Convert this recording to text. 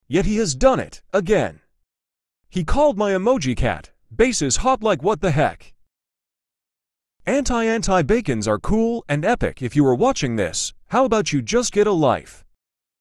yet he has done it again. He called my emoji cat bases hot like what the heck. Anti-bacons are cool and epic. If you are watching this, how about you just get a life?